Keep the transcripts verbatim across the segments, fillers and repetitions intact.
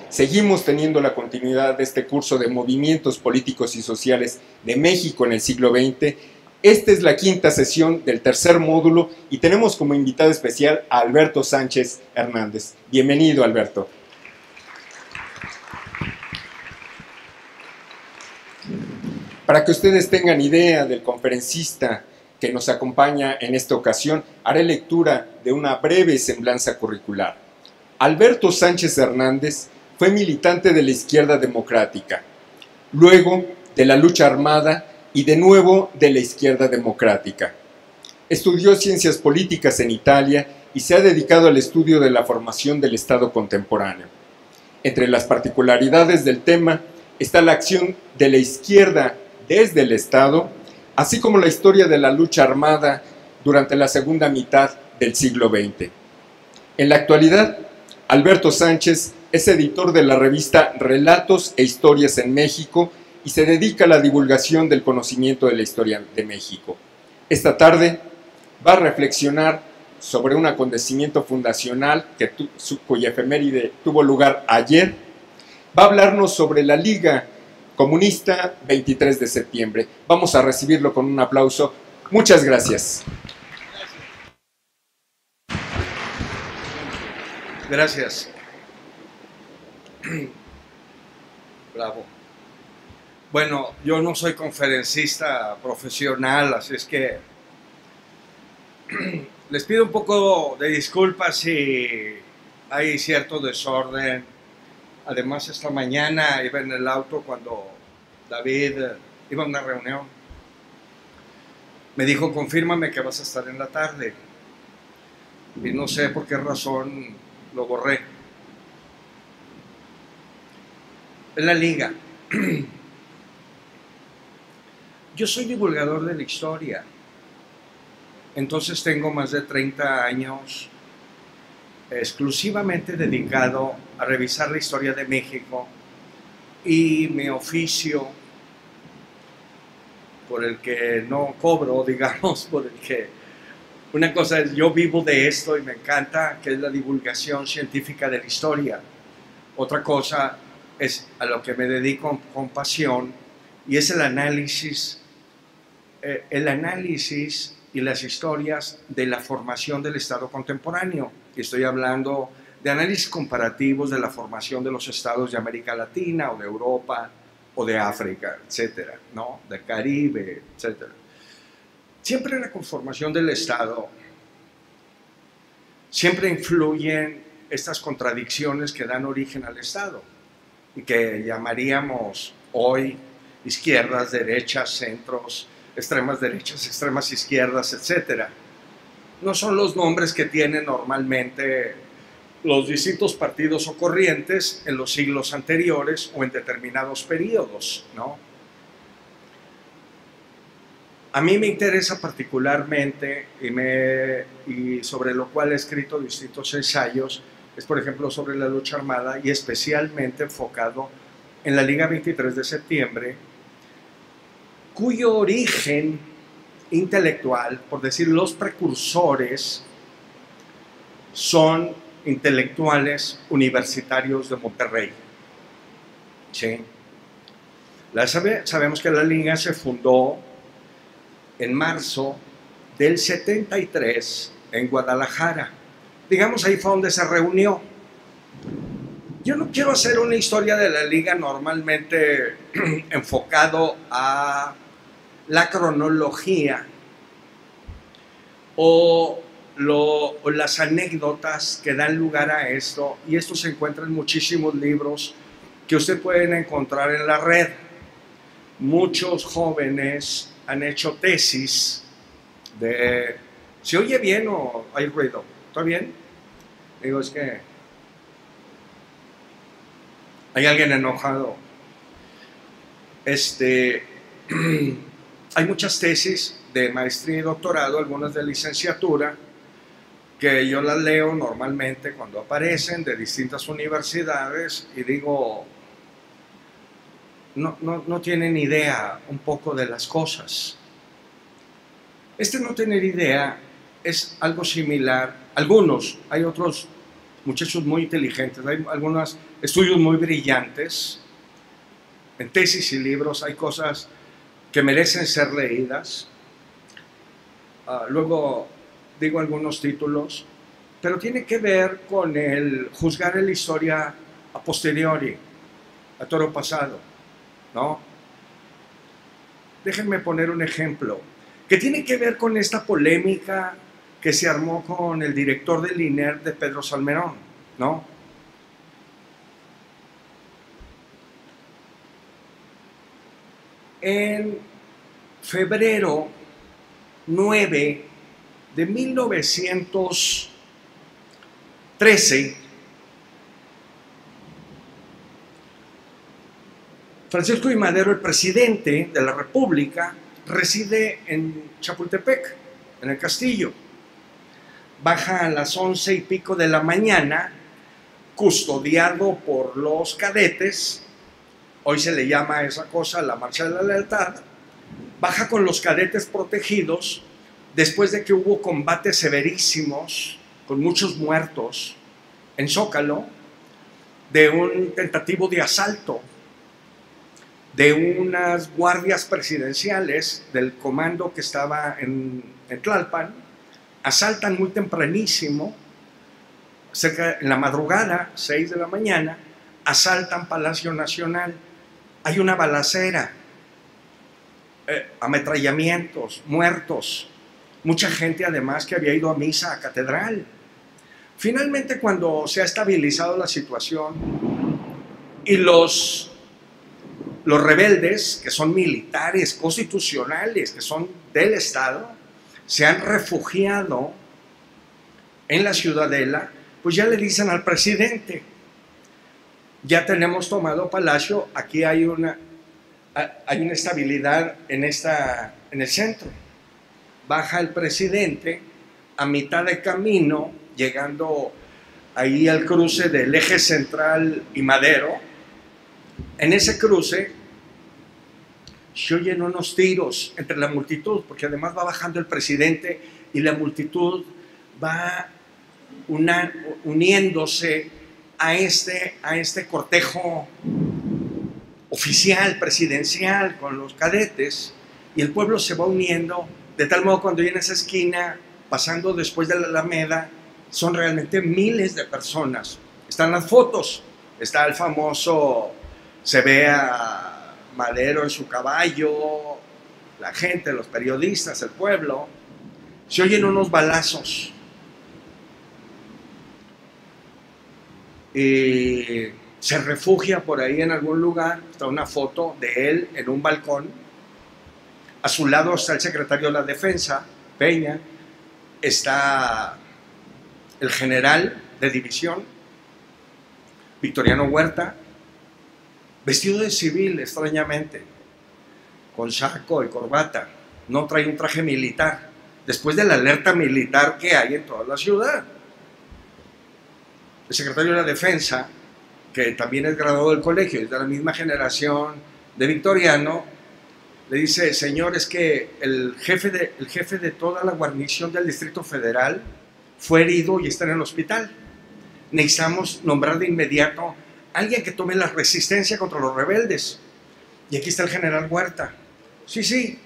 Seguimos teniendo la continuidad de este curso de movimientos políticos y sociales de México en el siglo veinte. Esta es la quinta sesión del tercer módulo y tenemos como invitado especial a Alberto Sánchez Hernández. Bienvenido, Alberto. Para que ustedes tengan idea del conferencista que nos acompaña en esta ocasión, haré lectura de una breve semblanza curricular. Alberto Sánchez Hernández fue militante de la izquierda democrática, luego de la lucha armada y de nuevo de la izquierda democrática. Estudió ciencias políticas en Italia y se ha dedicado al estudio de la formación del Estado contemporáneo. Entre las particularidades del tema está la acción de la izquierda desde el Estado, así como la historia de la lucha armada durante la segunda mitad del siglo veinte. En la actualidad, Alberto Sánchez es editor de la revista Relatos e Historias en México y se dedica a la divulgación del conocimiento de la historia de México. Esta tarde va a reflexionar sobre un acontecimiento fundacional que tu, su, cuya efeméride tuvo lugar ayer. Va a hablarnos sobre la Liga Comunista veintitrés de septiembre. Vamos a recibirlo con un aplauso. Muchas gracias. Gracias. Bravo. Bueno, yo no soy conferencista profesional, así es que les pido un poco de disculpas si hay cierto desorden. Además, esta mañana iba en el auto cuando David iba a una reunión. Me dijo, confírmame que vas a estar en la tarde. Y no sé por qué razón lo borré. En la Liga. Yo soy divulgador de la historia. Entonces tengo más de treinta años exclusivamente dedicado a revisar la historia de México, y mi oficio, por el que no cobro, digamos, por el que una cosa es, yo vivo de esto y me encanta, que es la divulgación científica de la historia. Otra cosa es a lo que me dedico con pasión, y es el análisis, eh, el análisis y las historias de la formación del Estado contemporáneo. Estoy hablando de análisis comparativos de la formación de los estados de América Latina o de Europa o de África, etcétera, ¿no? Del Caribe, etcétera. Siempre en la conformación del Estado, siempre influyen estas contradicciones que dan origen al Estado y que llamaríamos hoy izquierdas, derechas, centros, extremas derechas, extremas izquierdas, etcétera. No son los nombres que tienen normalmente los distintos partidos o corrientes en los siglos anteriores o en determinados periodos, ¿no? A mí me interesa particularmente, y, me, y sobre lo cual he escrito distintos ensayos, es por ejemplo sobre la lucha armada y especialmente enfocado en la Liga veintitrés de septiembre, cuyo origen intelectual, por decir los precursores, son intelectuales universitarios de Monterrey. ¿Sí? La sabe, sabemos que la Liga se fundó en marzo del setenta y tres en Guadalajara. Digamos, ahí fue donde se reunió. Yo no quiero hacer una historia de la Liga normalmente enfocado a la cronología o, lo, o las anécdotas que dan lugar a esto, y esto se encuentra en muchísimos libros que ustedes pueden encontrar en la red. Muchos jóvenes han hecho tesis de... ¿Se oye bien o hay ruido? ¿Está bien? Digo, es que hay alguien enojado. Este, hay muchas tesis de maestría y doctorado, algunas de licenciatura, que yo las leo normalmente cuando aparecen de distintas universidades y digo, no, no, no tienen idea un poco de las cosas. Este no tener idea es algo similar, algunos, hay otros muchachos muy inteligentes, hay algunos estudios muy brillantes, en tesis y libros hay cosas que merecen ser leídas. Uh, luego digo algunos títulos, pero tiene que ver con el juzgar la historia a posteriori, a toro pasado, ¿no? Déjenme poner un ejemplo, que tiene que ver con esta polémica que se armó con el director del I N E R de Pedro Salmerón, ¿no? En febrero nueve de mil novecientos trece, Francisco I. Madero, el presidente de la República, reside en Chapultepec, en el Castillo. Baja a las once y pico de la mañana, custodiado por los cadetes. Hoy se le llama a esa cosa la Marcha de la Lealtad. Baja con los cadetes protegidos después de que hubo combates severísimos, con muchos muertos, en Zócalo, de un tentativo de asalto de unas guardias presidenciales del comando que estaba en, en Tlalpan. Asaltan muy tempranísimo, cerca en la madrugada, seis de la mañana, asaltan Palacio Nacional. Hay una balacera, eh, ametrallamientos, muertos, mucha gente además que había ido a misa a catedral. Finalmente, cuando se ha estabilizado la situación y los, los rebeldes, que son militares, constitucionales, que son del Estado, se han refugiado en la Ciudadela, pues ya le dicen al presidente, ya tenemos tomado Palacio, aquí hay una, hay una estabilidad en, esta, en el centro. Baja el presidente a mitad de camino, llegando ahí al cruce del Eje Central y Madero. En ese cruce se oyen unos tiros entre la multitud, porque además va bajando el presidente y la multitud va una, uniéndose a este, a este cortejo oficial, presidencial, con los cadetes, y el pueblo se va uniendo, de tal modo cuando viene a esa esquina, pasando después de la Alameda, son realmente miles de personas. Están las fotos, está el famoso, se ve a Madero en su caballo, la gente, los periodistas, el pueblo, se oyen unos balazos. Y se refugia por ahí en algún lugar, está una foto de él en un balcón, a su lado está el secretario de la Defensa, Peña, está el general de división, Victoriano Huerta, vestido de civil extrañamente, con saco y corbata, no trae un traje militar, después de la alerta militar que hay en toda la ciudad. El secretario de la Defensa, que también es graduado del colegio, es de la misma generación de Victoriano, le dice, señor, es que el jefe de, el jefe de toda la guarnición del Distrito Federal fue herido y está en el hospital. Necesitamos nombrar de inmediato a alguien que tome la resistencia contra los rebeldes. Y aquí está el general Huerta. Sí, sí.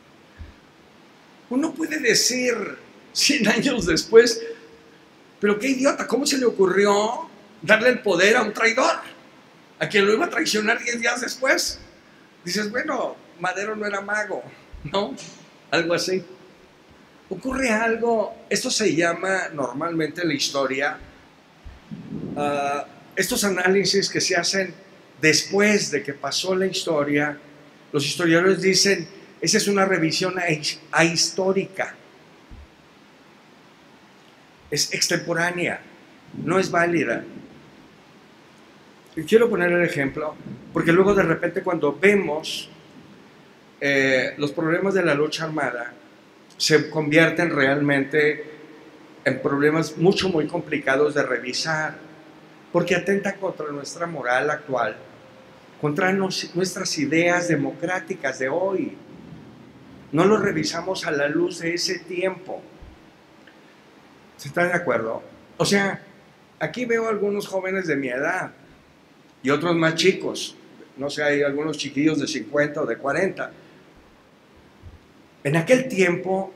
Uno puede decir, cien años después, pero qué idiota, ¿cómo se le ocurrió darle el poder a un traidor? A quien lo iba a traicionar diez días después. Dices, bueno, Madero no era mago, ¿no? Algo así. Ocurre algo, esto se llama normalmente en la historia, uh, estos análisis que se hacen después de que pasó la historia, los historiadores dicen, esa es una revisión ahistórica. Es extemporánea, no es válida. Y quiero poner el ejemplo, porque luego de repente cuando vemos eh, los problemas de la lucha armada, se convierten realmente en problemas mucho, muy complicados de revisar, porque atentan contra nuestra moral actual, contra nos, nuestras ideas democráticas de hoy. No lo revisamos a la luz de ese tiempo. ¿Se están de acuerdo? O sea, aquí veo algunos jóvenes de mi edad y otros más chicos. No sé, hay algunos chiquillos de cincuenta o de cuarenta. En aquel tiempo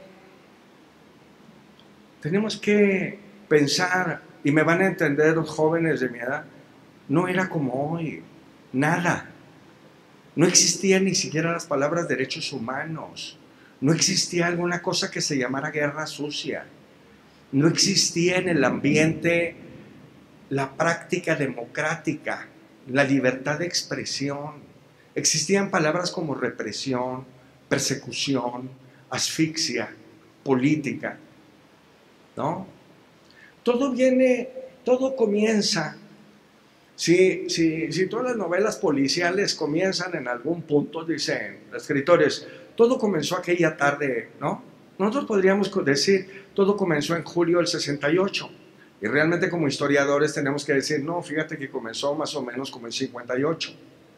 tenemos que pensar, y me van a entender los jóvenes de mi edad, no era como hoy, nada. No existían ni siquiera las palabras derechos humanos. No existía alguna cosa que se llamara guerra sucia. No existía en el ambiente la práctica democrática, la libertad de expresión. Existían palabras como represión, persecución, asfixia, política, ¿no? Todo viene, todo comienza. Si, si, si todas las novelas policiales comienzan en algún punto, dicen escritores, todo comenzó aquella tarde, ¿no? Nosotros podríamos decir, todo comenzó en julio del sesenta y ocho. Y realmente como historiadores tenemos que decir, no, fíjate que comenzó más o menos como en cincuenta y ocho.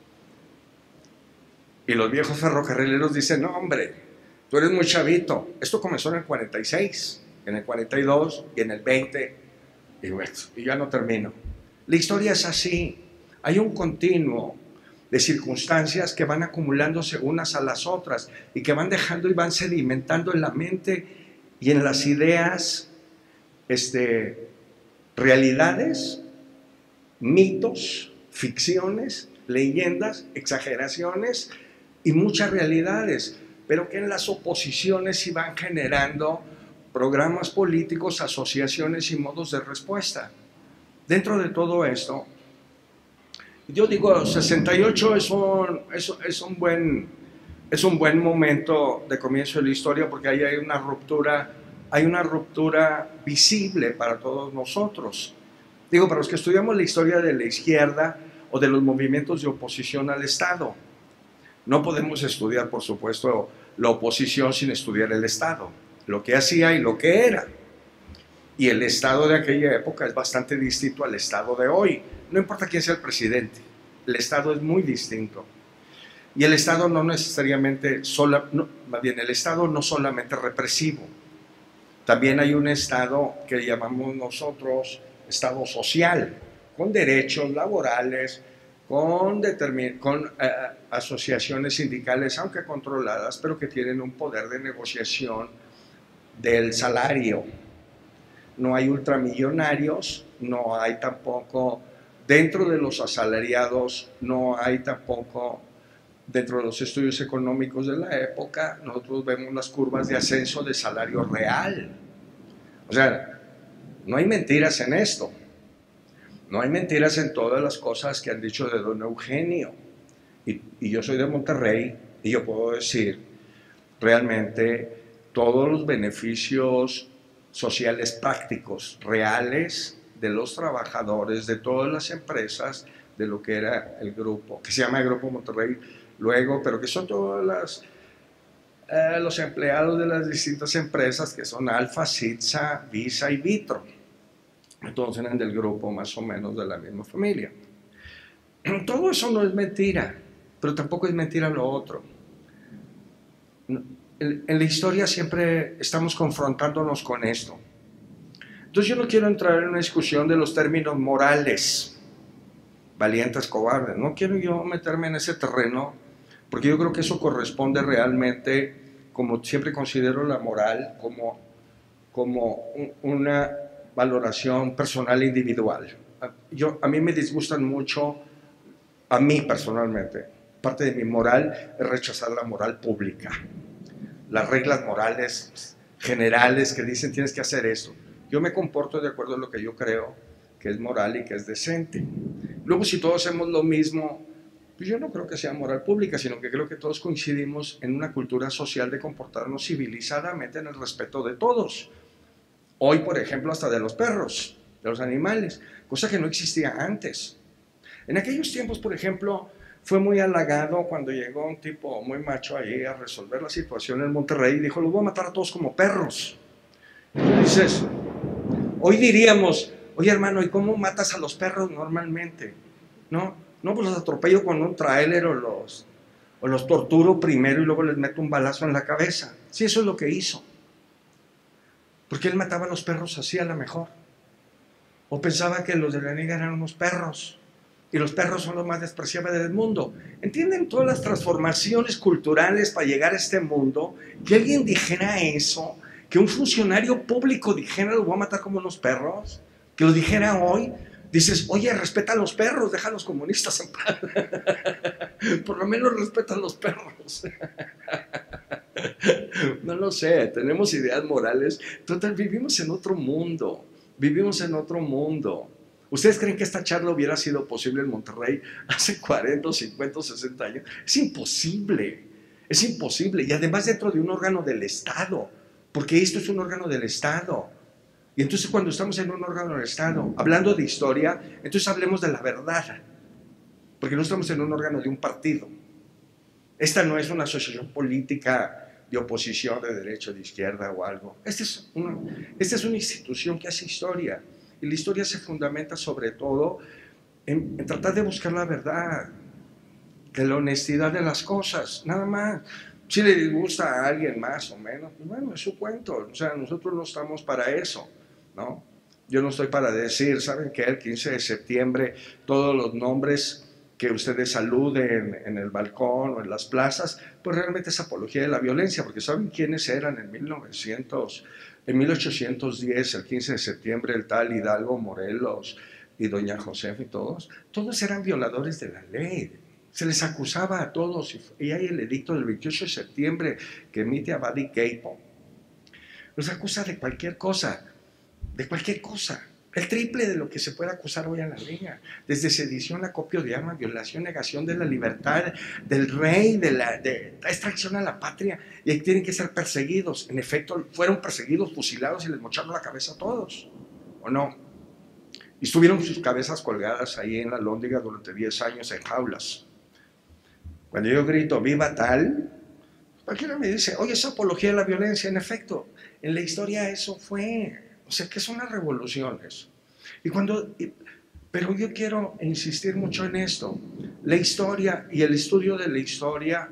Y los viejos ferrocarrileros dicen, no hombre, tú eres muy chavito. Esto comenzó en el cuarenta y seis, en el cuarenta y dos y en el veinte. Y bueno, y ya no termino. La historia es así, hay un continuo de circunstancias que van acumulándose unas a las otras y que van dejando y van sedimentando en la mente y en las ideas este, realidades, mitos, ficciones, leyendas, exageraciones y muchas realidades, pero que en las oposiciones sí van generando programas políticos, asociaciones y modos de respuesta. Dentro de todo esto, yo digo, sesenta y ocho es un, es, es un, buen, es un buen momento de comienzo de la historia porque ahí hay una ruptura, hay una ruptura visible para todos nosotros. Digo, para los que estudiamos la historia de la izquierda o de los movimientos de oposición al Estado, no podemos estudiar, por supuesto, la oposición sin estudiar el Estado, lo que hacía y lo que era. Y el Estado de aquella época es bastante distinto al Estado de hoy. No importa quién sea el presidente, el Estado es muy distinto. Y el Estado no necesariamente, sola, no, más bien el Estado no solamente represivo. También hay un Estado que llamamos nosotros Estado social, con derechos laborales, con, con eh, asociaciones sindicales, aunque controladas, pero que tienen un poder de negociación del salario. No hay ultramillonarios, no hay tampoco, dentro de los asalariados, no hay tampoco, dentro de los estudios económicos de la época, nosotros vemos las curvas de ascenso de salario real. O sea, no hay mentiras en esto, no hay mentiras en todas las cosas que han dicho de don Eugenio. Y, y yo soy de Monterrey y yo puedo decir, realmente, todos los beneficios sociales prácticos, reales, de los trabajadores, de todas las empresas, de lo que era el grupo, que se llama el Grupo Monterrey luego, pero que son todos las, eh, los empleados de las distintas empresas, que son Alfa, Sitza, Visa y Vitro. Entonces eran del grupo más o menos de la misma familia. Todo eso no es mentira, pero tampoco es mentira lo otro. En la historia siempre estamos confrontándonos con esto. Entonces yo no quiero entrar en una discusión de los términos morales, valientes, cobardes. No quiero yo meterme en ese terreno, porque yo creo que eso corresponde realmente, como siempre considero la moral, como, como un, una valoración personal e individual. Yo, a mí me disgustan mucho, a mí personalmente, parte de mi moral es rechazar la moral pública. Las reglas morales generales que dicen tienes que hacer esto. Yo me comporto de acuerdo a lo que yo creo que es moral y que es decente. Luego, si todos hacemos lo mismo, pues yo no creo que sea moral pública, sino que creo que todos coincidimos en una cultura social de comportarnos civilizadamente en el respeto de todos. Hoy, por ejemplo, hasta de los perros, de los animales, cosa que no existía antes. En aquellos tiempos, por ejemplo, fue muy halagado cuando llegó un tipo muy macho ahí a resolver la situación en Monterrey y dijo, los voy a matar a todos como perros. Y tú dices, hoy diríamos, oye hermano, ¿y cómo matas a los perros normalmente? No, no, pues los atropello con un tráiler o los, o los torturo primero y luego les meto un balazo en la cabeza. Sí, eso es lo que hizo. Porque él mataba a los perros así a la mejor. o pensaba que los de la liga eran unos perros, y los perros son los más despreciables del mundo. ¿Entienden todas las transformaciones culturales para llegar a este mundo? Que alguien dijera eso, que un funcionario público dijera, los voy a matar como unos perros, que lo dijera hoy. Dices, oye, respeta a los perros, deja a los comunistas en paz. Por lo menos respeta a los perros. No lo sé, tenemos ideas morales. Total, vivimos en otro mundo. Vivimos en otro mundo. ¿Ustedes creen que esta charla hubiera sido posible en Monterrey hace cuarenta, cincuenta, sesenta años? Es imposible. Es imposible. Y además dentro de un órgano del Estado. Porque esto es un órgano del Estado. Y entonces cuando estamos en un órgano del Estado, hablando de historia, entonces hablemos de la verdad. Porque no estamos en un órgano de un partido. Esta no es una asociación política de oposición, de derecha, de izquierda o algo. Esta es una, esta es una institución que hace historia. Y la historia se fundamenta sobre todo en, en tratar de buscar la verdad, de la honestidad de las cosas, nada más. Si le disgusta a alguien más o menos, pues bueno, es su cuento. O sea, nosotros no estamos para eso, ¿no? Yo no estoy para decir, ¿saben qué? El quince de septiembre todos los nombres que ustedes saluden en el balcón o en las plazas, pues realmente es apología de la violencia, porque ¿saben quiénes eran en mil novecientos, en mil ochocientos diez, el quince de septiembre, el tal Hidalgo Morelos y doña Josefa y todos? Todos eran violadores de la ley. Se les acusaba a todos, y hay el edicto del veintiocho de septiembre que emite Abadi Keipo. Los acusa de cualquier cosa, de cualquier cosa. El triple de lo que se puede acusar hoy en la liga. Desde sedición, acopio de armas, violación, negación de la libertad del rey, de la, de la extracción a la patria. Y ahí tienen que ser perseguidos. En efecto, fueron perseguidos, fusilados y les mocharon la cabeza a todos. ¿O no? Y estuvieron sus cabezas colgadas ahí en la Lóndiga durante diez años en jaulas. Cuando yo grito, ¡viva tal!, cualquiera me dice, oye, es apología de la violencia. En efecto, en la historia eso fue. O sea, que son las revoluciones. Y cuando, pero yo quiero insistir mucho en esto. La historia y el estudio de la historia,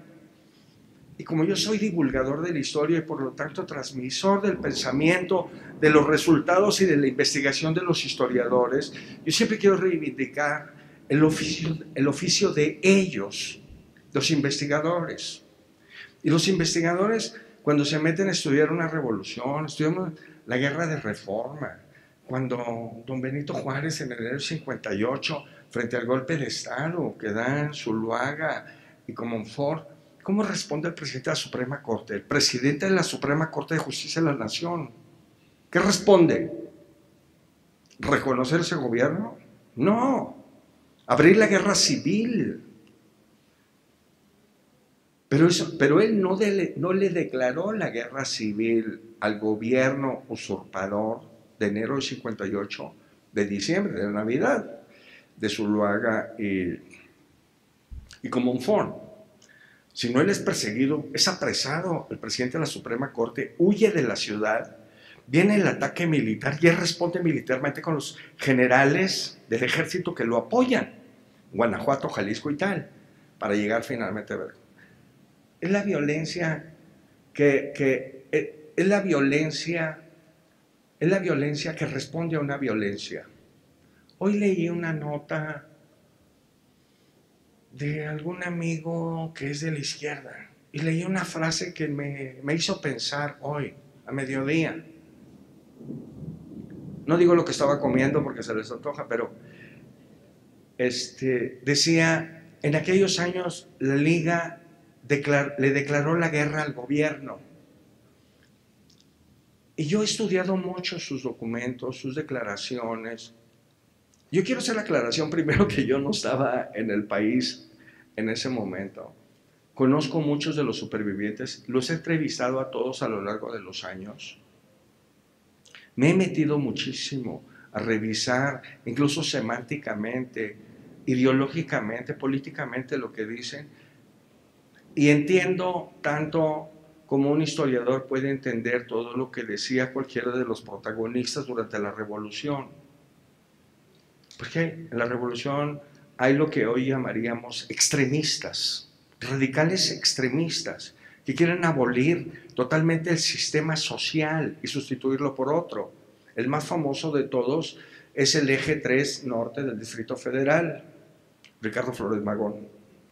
y como yo soy divulgador de la historia y por lo tanto transmisor del pensamiento, de los resultados y de la investigación de los historiadores, yo siempre quiero reivindicar el oficio, el oficio de ellos, los investigadores. Y los investigadores, cuando se meten a estudiar una revolución, estudiamos la guerra de reforma, cuando don Benito Juárez en enero del cincuenta y ocho, frente al golpe de Estado que dan Zuluaga y Comonfort, ¿cómo responde el presidente de la Suprema Corte? El presidente de la Suprema Corte de Justicia de la Nación. ¿Qué responde? ¿Reconocer ese gobierno? No. Abrir la guerra civil. Pero, eso, pero él no, de, no le declaró la guerra civil al gobierno usurpador de enero del cincuenta y ocho, de diciembre, de Navidad, de Zuluaga y, y Comonfort. Si no, él es perseguido, es apresado. El presidente de la Suprema Corte huye de la ciudad, viene el ataque militar y él responde militarmente con los generales del ejército que lo apoyan, Guanajuato, Jalisco y tal, para llegar finalmente a ver. Es la violencia que, que es la violencia, es la violencia que responde a una violencia. Hoy leí una nota de algún amigo que es de la izquierda y leí una frase que me, me hizo pensar hoy, a mediodía. No digo lo que estaba comiendo porque se les antoja, pero este, decía, en aquellos años la Liga Declar, le declaró la guerra al gobierno. Y yo he estudiado mucho sus documentos, sus declaraciones. Yo quiero hacer la aclaración primero que yo no estaba en el país en ese momento. Conozco muchos de los supervivientes, los he entrevistado a todos a lo largo de los años. Me he metido muchísimo a revisar, incluso semánticamente, ideológicamente, políticamente lo que dicen. Y entiendo tanto como un historiador puede entender todo lo que decía cualquiera de los protagonistas durante la revolución. Porque en la revolución hay lo que hoy llamaríamos extremistas, radicales extremistas, que quieren abolir totalmente el sistema social y sustituirlo por otro. El más famoso de todos es el eje tres norte del Distrito Federal. Ricardo Flores Magón.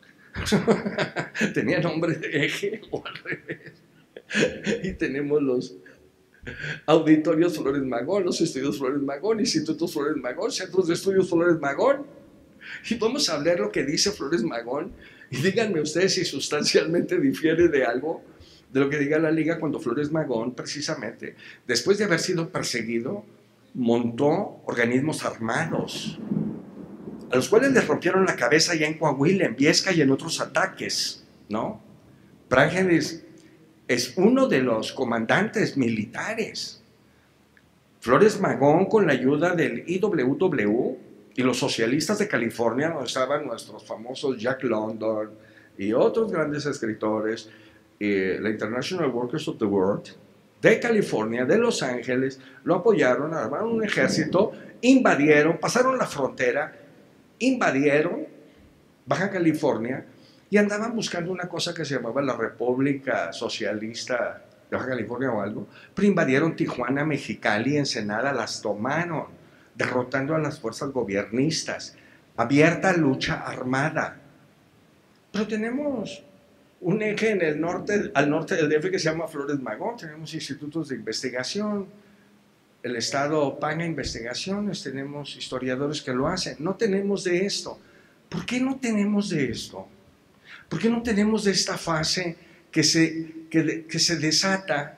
Tenía nombre de eje o al revés. Y tenemos los auditorios Flores Magón, los estudios Flores Magón, institutos Flores Magón, centros de estudios Flores Magón. Y vamos a hablar lo que dice Flores Magón. Y díganme ustedes si sustancialmente difiere de algo de lo que diga la Liga, cuando Flores Magón, precisamente, después de haber sido perseguido, montó organismos armados, a los cuales les rompieron la cabeza ya en Coahuila, en Viesca y en otros ataques, ¿no? Prágenes es uno de los comandantes militares. Flores Magón, con la ayuda del I W W y los socialistas de California, donde estaban nuestros famosos Jack London y otros grandes escritores, eh, la International Workers of the World, de California, de Los Ángeles, lo apoyaron, armaron un ejército, invadieron, pasaron la frontera, invadieron Baja California y andaban buscando una cosa que se llamaba la República Socialista de Baja California o algo, pero invadieron Tijuana, Mexicali, Ensenada, las tomaron, derrotando a las fuerzas gobiernistas, abierta lucha armada. Pero tenemos un eje en el norte, al norte del D F que se llama Flores Magón, tenemos institutos de investigación, el Estado paga investigaciones, tenemos historiadores que lo hacen. No tenemos de esto. ¿Por qué no tenemos de esto? ¿Por qué no tenemos de esta fase que se, que, que se desata,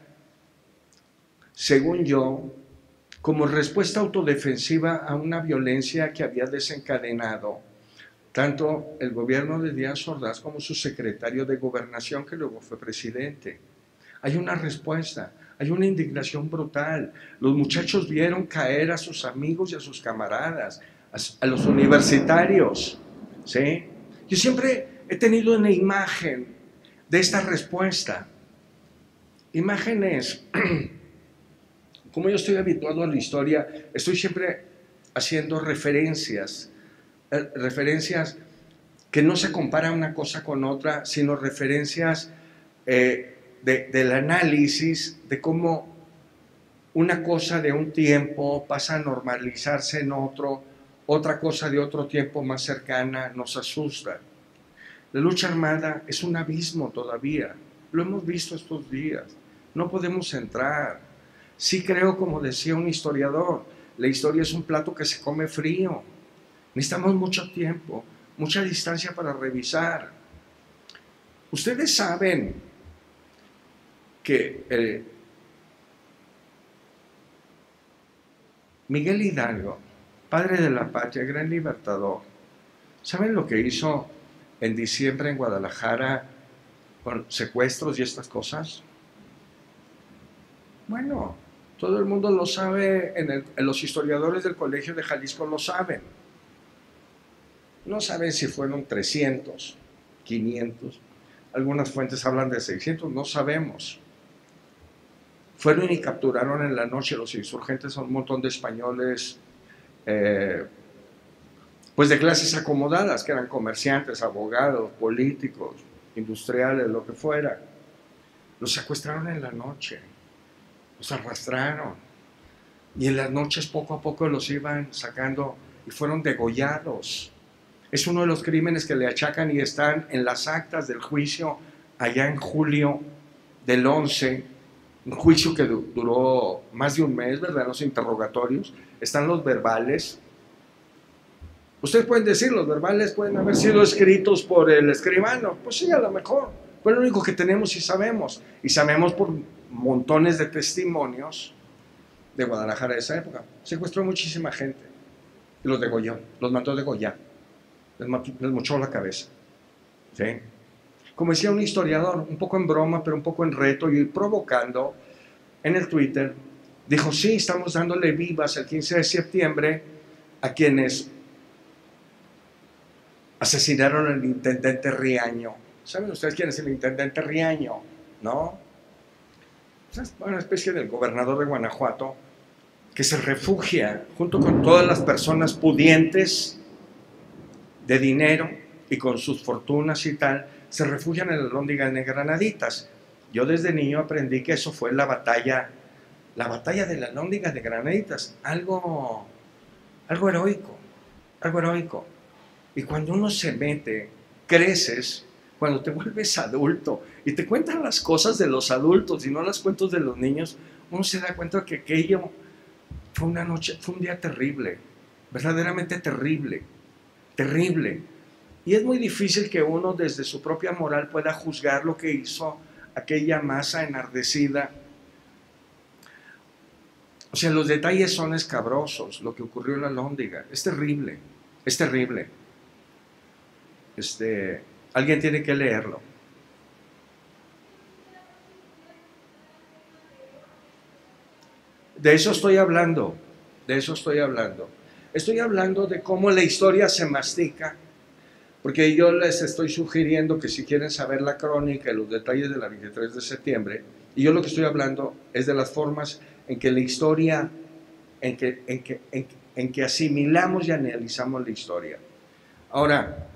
según yo, como respuesta autodefensiva a una violencia que había desencadenado tanto el gobierno de Díaz Ordaz como su secretario de Gobernación, que luego fue presidente? Hay una respuesta, hay una indignación brutal. Los muchachos vieron caer a sus amigos y a sus camaradas, a, a los universitarios, ¿sí? Yo siempre he tenido una imagen de esta respuesta. Imágenes, como yo estoy habituado a la historia, estoy siempre haciendo referencias, eh, referencias que no se compara una cosa con otra, sino referencias eh, de, del análisis de cómo una cosa de un tiempo pasa a normalizarse en otro, otra cosa de otro tiempo más cercana nos asusta. La lucha armada es un abismo todavía, lo hemos visto estos días, no podemos entrar. Sí creo, como decía un historiador, la historia es un plato que se come frío, necesitamos mucho tiempo, mucha distancia para revisar. Ustedes saben que eh, Miguel Hidalgo, padre de la patria, gran libertador, ¿saben lo que hizo en diciembre en Guadalajara con secuestros y estas cosas? Bueno, todo el mundo lo sabe, en, el, en los historiadores del Colegio de Jalisco lo saben. No saben si fueron trescientos, quinientos, algunas fuentes hablan de seiscientos, no sabemos. Fueron y capturaron en la noche los insurgentes a un montón de españoles, eh, pues de clases acomodadas, que eran comerciantes, abogados, políticos, industriales, lo que fuera. Los secuestraron en la noche, los arrastraron, y en las noches poco a poco los iban sacando y fueron degollados. Es uno de los crímenes que le achacan y están en las actas del juicio allá en julio del once, un juicio que duró más de un mes, ¿verdad? Los interrogatorios, están los verbales. Ustedes pueden decir, los verbales pueden haber sido escritos por el escribano. Pues sí, a lo mejor. Pero lo único que tenemos y sabemos, y sabemos por montones de testimonios de Guadalajara de esa época, secuestró muchísima gente y los degolló, los mandó a degollar, les, les mochó la cabeza, ¿sí? Como decía un historiador, un poco en broma, pero un poco en reto y provocando, en el Twitter, dijo, sí, estamos dándole vivas el quince de septiembre a quienes asesinaron al intendente Riaño. ¿Saben ustedes quién es el intendente Riaño? ¿No? Es una especie del gobernador de Guanajuato que se refugia junto con todas las personas pudientes de dinero y con sus fortunas y tal, se refugian en las Lóndigas de Granaditas. Yo desde niño aprendí que eso fue la batalla, la batalla de las Lóndigas de Granaditas, algo algo heroico, algo heroico. Y cuando uno se mete, creces, cuando te vuelves adulto y te cuentan las cosas de los adultos y no las cuentos de los niños, uno se da cuenta que aquello fue una noche, fue un día terrible, verdaderamente terrible, terrible. Y es muy difícil que uno desde su propia moral pueda juzgar lo que hizo aquella masa enardecida. O sea, los detalles son escabrosos, lo que ocurrió en la Alhóndiga, es terrible, es terrible. Este, alguien tiene que leerlo. De eso estoy hablando, de eso estoy hablando. Estoy hablando de cómo la historia se mastica, porque yo les estoy sugiriendo que si quieren saber la crónica y los detalles de la veintitrés de septiembre, y yo lo que estoy hablando es de las formas en que la historia, en que, en que, en, en que asimilamos y analizamos la historia. Ahora,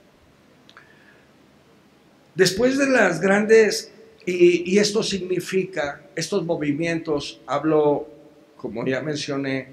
después de las grandes, y, y esto significa, estos movimientos, hablo, como ya mencioné,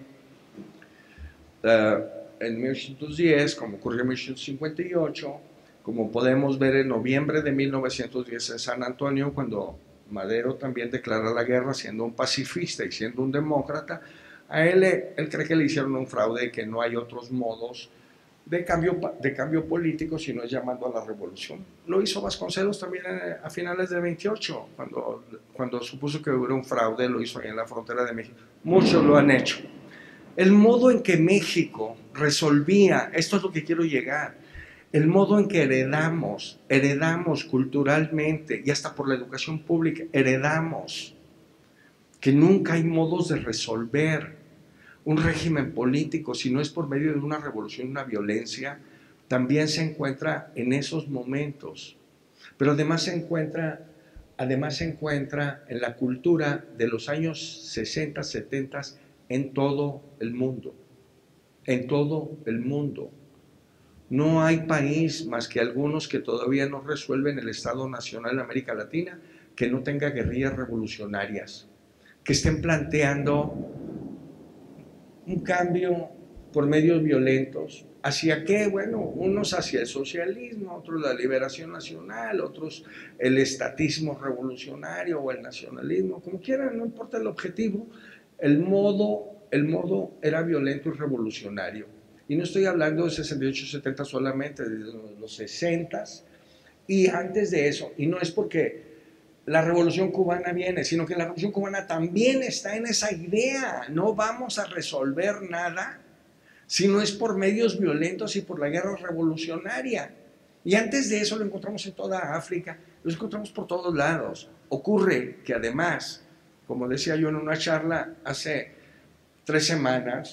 uh, en mil ochocientos diez, como ocurrió en mil ochocientos cincuenta y ocho, como podemos ver en noviembre de mil novecientos diez en San Antonio, cuando Madero también declara la guerra siendo un pacifista y siendo un demócrata, a él, él cree que le hicieron un fraude y que no hay otros modos de cambio, de cambio político sino llamando a la revolución. Lo hizo Vasconcelos también a finales de veintiocho, cuando, cuando supuso que hubiera un fraude, lo hizo ahí en la frontera de México. Muchos lo han hecho. El modo en que México resolvía, esto es lo que quiero llegar, el modo en que heredamos, heredamos culturalmente y hasta por la educación pública, heredamos que nunca hay modos de resolver un régimen político si no es por medio de una revolución, una violencia, también se encuentra en esos momentos. Pero además se encuentra, además se encuentra en la cultura de los años sesenta, setenta en todo el mundo, en todo el mundo. No hay país más que algunos que todavía no resuelven el Estado Nacional en América Latina que no tenga guerrillas revolucionarias, que estén planteando un cambio por medios violentos. ¿Hacia qué? Bueno, unos hacia el socialismo, otros la liberación nacional, otros el estatismo revolucionario o el nacionalismo, como quieran, no importa el objetivo, el modo, el modo era violento y revolucionario. Y no estoy hablando de sesenta y ocho, setenta solamente, de los sesenta y antes de eso. Y no es porque la revolución cubana viene, sino que la revolución cubana también está en esa idea. No vamos a resolver nada si no es por medios violentos y por la guerra revolucionaria. Y antes de eso lo encontramos en toda África, lo encontramos por todos lados. Ocurre que además, como decía yo en una charla hace tres semanas,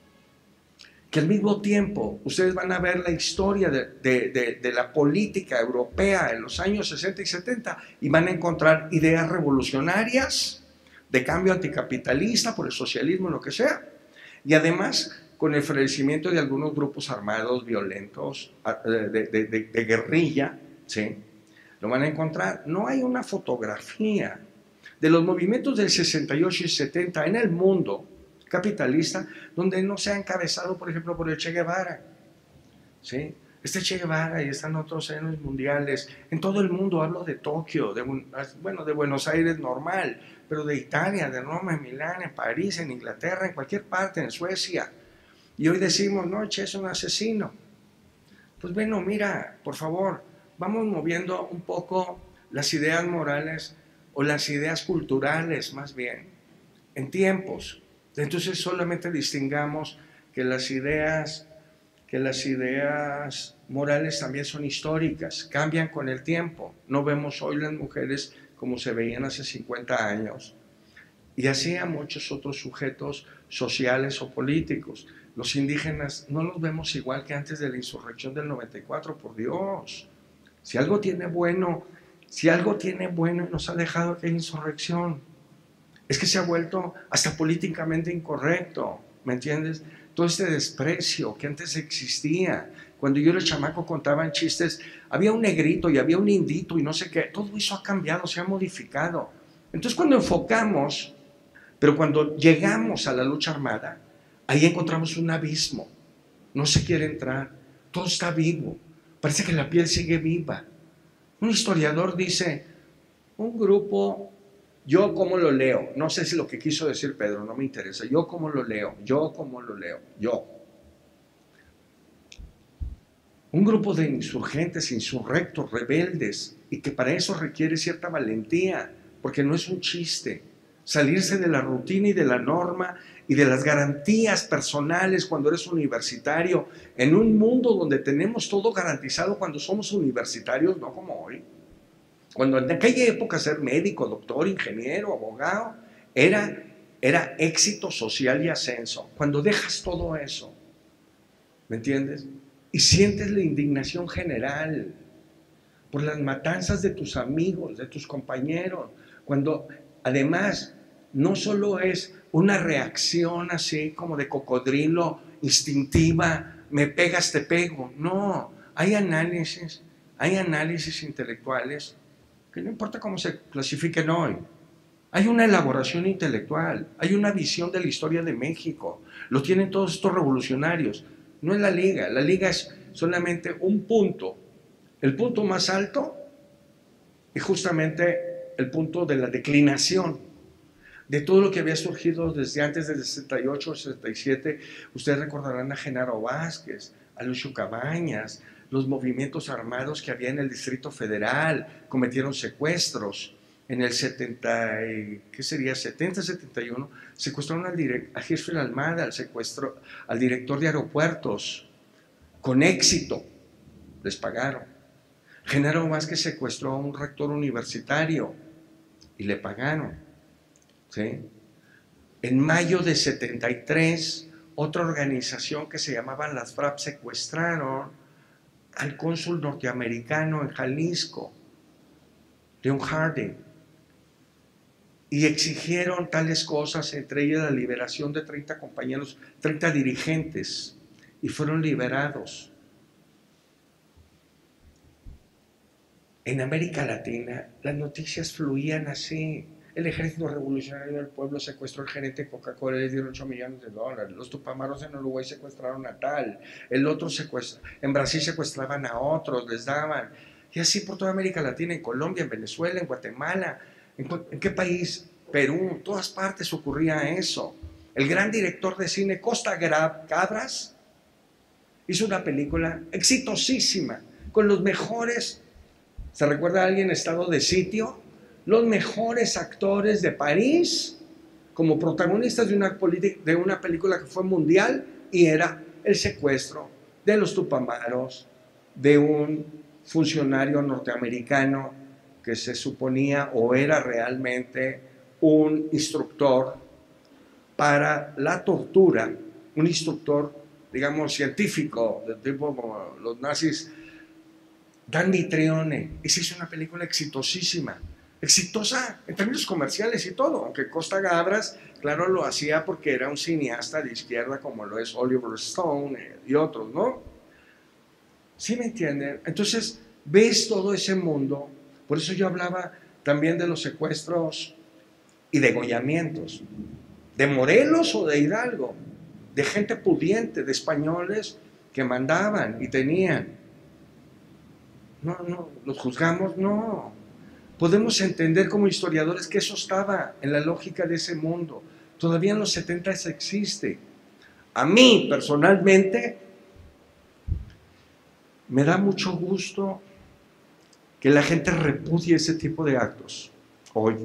que al mismo tiempo ustedes van a ver la historia de, de, de, de la política europea en los años sesenta y setenta y van a encontrar ideas revolucionarias de cambio anticapitalista por el socialismo, lo que sea. Y además con el florecimiento de algunos grupos armados violentos, de, de, de, de guerrilla, ¿sí? Lo van a encontrar. No hay una fotografía de los movimientos del sesenta y ocho y setenta en el mundo capitalista, donde no se ha encabezado, por ejemplo, por el Che Guevara, ¿sí? Este Che Guevara y están otros héroes mundiales, en todo el mundo, hablo de Tokio, de, bueno, de Buenos Aires normal, pero de Italia, de Roma, en Milán, en París, en Inglaterra, en cualquier parte, en Suecia. Y hoy decimos, no, Che es un asesino. Pues bueno, mira, por favor, vamos moviendo un poco las ideas morales o las ideas culturales, más bien, en tiempos. Entonces solamente distingamos que las ideas, que las ideas morales también son históricas, cambian con el tiempo. No vemos hoy las mujeres como se veían hace cincuenta años. Y así a muchos otros sujetos sociales o políticos. Los indígenas no los vemos igual que antes de la insurrección del noventa y cuatro, por Dios. Si algo tiene bueno, si algo tiene bueno y nos ha dejado aquella insurrección, es que se ha vuelto hasta políticamente incorrecto, ¿me entiendes? Todo este desprecio que antes existía. Cuando yo era chamaco contaban chistes, había un negrito y había un indito y no sé qué, todo eso ha cambiado, se ha modificado. Entonces cuando enfocamos, pero cuando llegamos a la lucha armada, ahí encontramos un abismo. No se quiere entrar. Todo está vivo. Parece que la piel sigue viva. Un historiador dice, un grupo, yo como lo leo, no sé si lo que quiso decir Pedro, no me interesa, yo como lo leo, yo como lo leo, yo. Un grupo de insurgentes, insurrectos, rebeldes, y que para eso requiere cierta valentía, porque no es un chiste, salirse de la rutina y de la norma y de las garantías personales cuando eres universitario, en un mundo donde tenemos todo garantizado cuando somos universitarios, no como hoy. Cuando en aquella época ser médico, doctor, ingeniero, abogado, era, era éxito social y ascenso. Cuando dejas todo eso, ¿me entiendes? Y sientes la indignación general por las matanzas de tus amigos, de tus compañeros, cuando además no solo es una reacción así como de cocodrilo instintiva, me pegas, te pego, no, hay análisis, hay análisis intelectuales que no importa cómo se clasifiquen hoy, hay una elaboración intelectual, hay una visión de la historia de México, lo tienen todos estos revolucionarios. No es la liga, la liga es solamente un punto, el punto más alto y justamente el punto de la declinación de todo lo que había surgido desde antes del sesenta y ocho, sesenta y siete. Ustedes recordarán a Genaro Vázquez, a Lucio Cabañas, los movimientos armados que había en el Distrito Federal, cometieron secuestros. En el setenta, ¿qué sería? setenta, setenta y uno, secuestraron al direct, a Hirschfeld Almada, al, secuestro, al director de aeropuertos, con éxito, les pagaron. Genaro Vázquez secuestró a un rector universitario y le pagaron. ¿Sí? En mayo de setenta y tres, otra organización que se llamaba las F R A P secuestraron al cónsul norteamericano en Jalisco, Leon Harding, y exigieron tales cosas, entre ellas la liberación de treinta compañeros, treinta dirigentes, y fueron liberados. En América Latina las noticias fluían así. El Ejército Revolucionario del Pueblo secuestró al gerente de Coca-Cola y le dieron ocho millones de dólares. Los tupamaros en Uruguay secuestraron a tal. El otro secuestra, en Brasil secuestraban a otros, les daban. Y así por toda América Latina, en Colombia, en Venezuela, en Guatemala. ¿En, ¿En qué país? Perú, en todas partes ocurría eso. El gran director de cine Costa Gabras hizo una película exitosísima, con los mejores, ¿se recuerda a alguien Estado de Sitio? Los mejores actores de París como protagonistas de una, de una película que fue mundial, y era el secuestro de los tupamaros de un funcionario norteamericano que se suponía o era realmente un instructor para la tortura, un instructor, digamos, científico, de tipo como los nazis, Dan Mitrione. Y se hizo una película exitosísima, exitosa en términos comerciales y todo, aunque Costa Gabras, claro, lo hacía porque era un cineasta de izquierda como lo es Oliver Stone y otros, ¿no? ¿Sí me entienden? Entonces, ves todo ese mundo. Por eso yo hablaba también de los secuestros y degollamientos, de Morelos o de Hidalgo, de gente pudiente, de españoles que mandaban y tenían. No, no, los juzgamos, no. Podemos entender como historiadores que eso estaba en la lógica de ese mundo. Todavía en los setenta existe. A mí, personalmente, me da mucho gusto que la gente repudie ese tipo de actos hoy.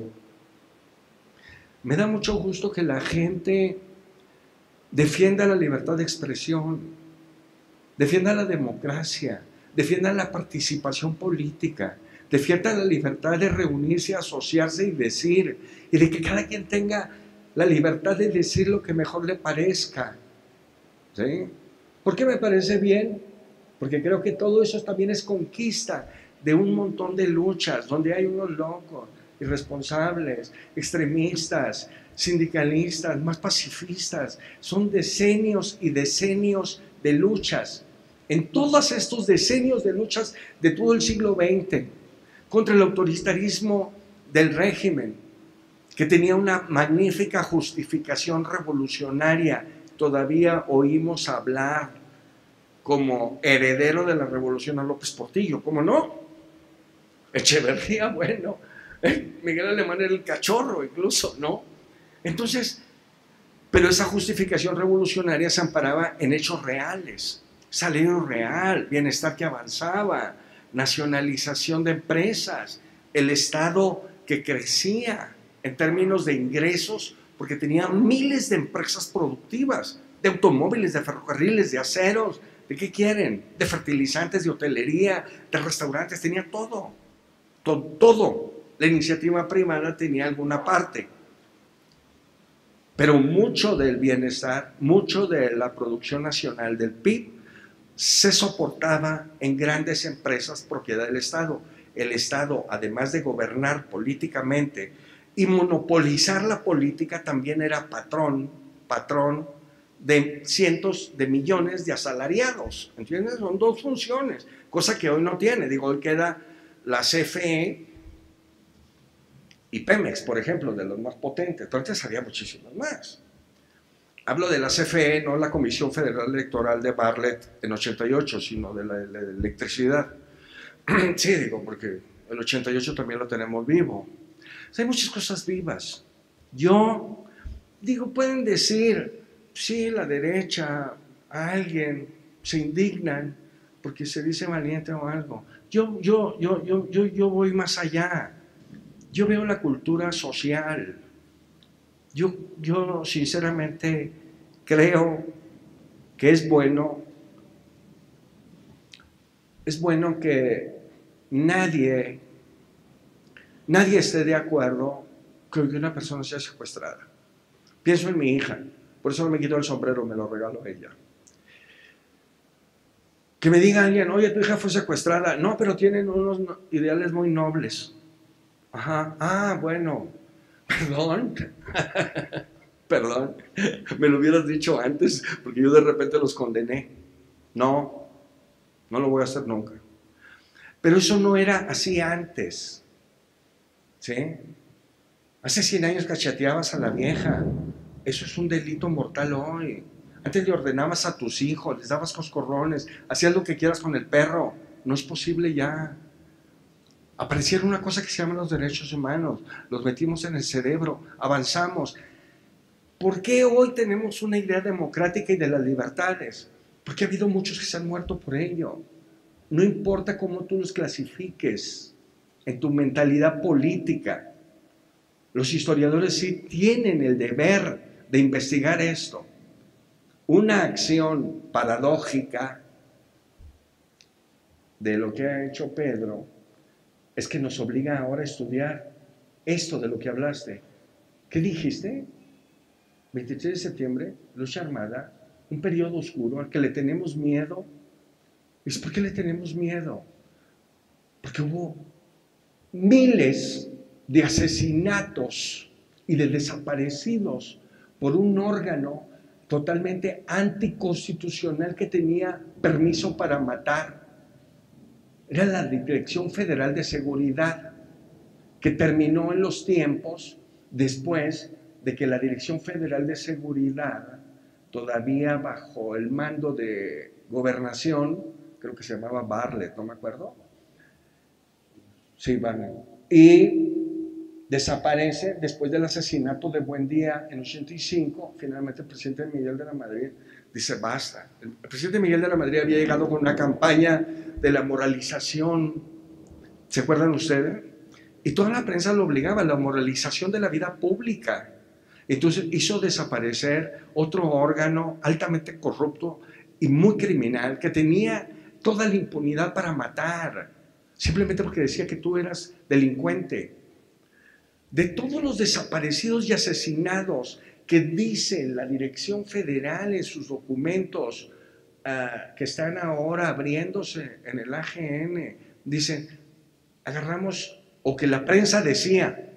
Me da mucho gusto que la gente defienda la libertad de expresión, defienda la democracia, defienda la participación política, defienda la libertad de reunirse, asociarse y decir, y de que cada quien tenga la libertad de decir lo que mejor le parezca. ¿Sí? ¿Por qué me parece bien? Porque creo que todo eso también es conquista de un montón de luchas, donde hay unos locos, irresponsables, extremistas, sindicalistas, más pacifistas. Son decenios y decenios de luchas. En todos estos decenios de luchas de todo el siglo veinte, contra el autoritarismo del régimen, que tenía una magnífica justificación revolucionaria todavía oímos hablar como heredero de la revolución a López Portillo, ¿cómo no? Echeverría, bueno, Miguel Alemán era el cachorro incluso, ¿no? Entonces, pero esa justificación revolucionaria se amparaba en hechos reales, salario real, bienestar que avanzaba, nacionalización de empresas, el Estado que crecía en términos de ingresos, porque tenía miles de empresas productivas, de automóviles, de ferrocarriles, de aceros, ¿de qué quieren? De fertilizantes, de hotelería, de restaurantes, tenía todo, todo, todo. La iniciativa privada tenía alguna parte. Pero mucho del bienestar, mucho de la producción nacional del P I B se soportaba en grandes empresas propiedad del Estado. El Estado, además de gobernar políticamente y monopolizar la política, también era patrón, patrón de cientos de millones de asalariados. ¿Entiendes? Son dos funciones, cosa que hoy no tiene. Digo, hoy queda la C F E y Pemex, por ejemplo, de los más potentes, pero antes había muchísimos más. Hablo de la C F E, no la Comisión Federal Electoral de Bartlett en ochenta y ocho, sino de la, de la electricidad. Sí, digo, porque el ochenta y ocho también lo tenemos vivo. O sea, hay muchas cosas vivas. Yo, digo, pueden decir, sí, la derecha, alguien, se indignan porque se dice valiente o algo. Yo, yo, yo, yo, yo, yo voy más allá. Yo veo la cultura social. Yo, yo sinceramente creo que es bueno, es bueno que nadie, nadie esté de acuerdo con que una persona sea secuestrada. Pienso en mi hija, por eso no me quito el sombrero, me lo regalo a ella. Que me diga alguien, oye, tu hija fue secuestrada. No, pero tienen unos ideales muy nobles. Ajá, ah, bueno, perdón, perdón, me lo hubieras dicho antes, porque yo de repente los condené. No, no lo voy a hacer nunca. Pero eso no era así antes, ¿sí? Hace cien años cacheteabas a la vieja, eso es un delito mortal hoy. Antes le ordenabas a tus hijos, les dabas coscorrones, hacías lo que quieras con el perro, no es posible ya. Aparecieron una cosa que se llama los derechos humanos, los metimos en el cerebro, avanzamos. ¿Por qué hoy tenemos una idea democrática y de las libertades? Porque ha habido muchos que se han muerto por ello. No importa cómo tú los clasifiques en tu mentalidad política. Los historiadores sí tienen el deber de investigar esto. Una acción paradójica de lo que ha hecho Pedro es que nos obliga ahora a estudiar esto de lo que hablaste. ¿Qué dijiste? veintitrés de septiembre, lucha armada, un periodo oscuro al que le tenemos miedo. ¿Es por qué le tenemos miedo? Porque hubo miles de asesinatos y de desaparecidos por un órgano totalmente anticonstitucional que tenía permiso para matar. Era la Dirección Federal de Seguridad, que terminó en los tiempos después de que la Dirección Federal de Seguridad, todavía bajo el mando de Gobernación, creo que se llamaba Bartlett, no me acuerdo, sí, Bartlett, y desaparece después del asesinato de Buendía en ochenta y cinco. Finalmente el presidente Miguel de la Madrid dice basta. El presidente Miguel de la Madrid había llegado con una campaña de la moralización, ¿se acuerdan ustedes? Y toda la prensa lo obligaba a la moralización de la vida pública. Entonces hizo desaparecer otro órgano altamente corrupto y muy criminal que tenía toda la impunidad para matar, simplemente porque decía que tú eras delincuente. De todos los desaparecidos y asesinados que dice la Dirección Federal en sus documentos, uh, que están ahora abriéndose en el A G N, dicen, agarramos, o que la prensa decía,